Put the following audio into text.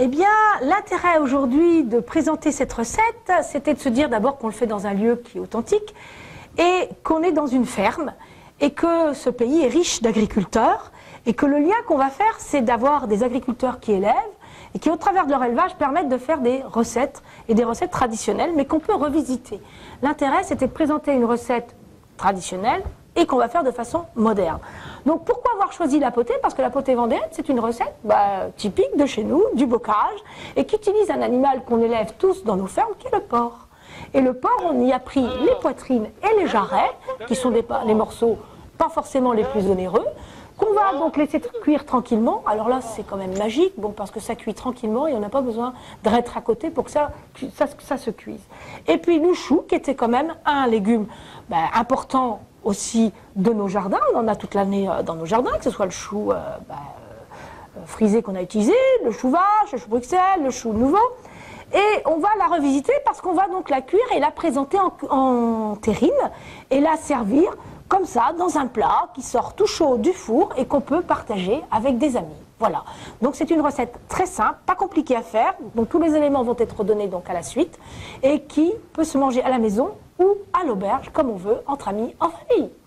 Eh bien, l'intérêt aujourd'hui de présenter cette recette, c'était de se dire d'abord qu'on le fait dans un lieu qui est authentique et qu'on est dans une ferme et que ce pays est riche d'agriculteurs et que le lien qu'on va faire, c'est d'avoir des agriculteurs qui élèvent et qui, au travers de leur élevage, permettent de faire des recettes et des recettes traditionnelles, mais qu'on peut revisiter. L'intérêt, c'était de présenter une recette traditionnelle et qu'on va faire de façon moderne. Donc pourquoi avoir choisi la potée? Parce que la potée vendéenne, c'est une recette typique de chez nous, du bocage, et qui utilise un animal qu'on élève tous dans nos fermes, qui est le porc. Et le porc, on y a pris les poitrines et les jarrets, qui sont les morceaux pas forcément les plus onéreux, qu'on va donc laisser cuire tranquillement. Alors là, c'est quand même magique, parce que ça cuit tranquillement et on n'a pas besoin de être à côté pour que ça se cuise. Et puis le chou, qui était quand même un légume important aussi de nos jardins. On en a toute l'année dans nos jardins, que ce soit le chou frisé qu'on a utilisé, le chou vache, le chou Bruxelles, le chou nouveau. Et on va la revisiter parce qu'on va donc la cuire et la présenter en terrine et la servir comme ça, dans un plat qui sort tout chaud du four et qu'on peut partager avec des amis. Voilà. Donc c'est une recette très simple, pas compliquée à faire. Donc tous les éléments vont être donnés donc à la suite et qui peut se manger à la maison ou à l'auberge, comme on veut, entre amis, en famille.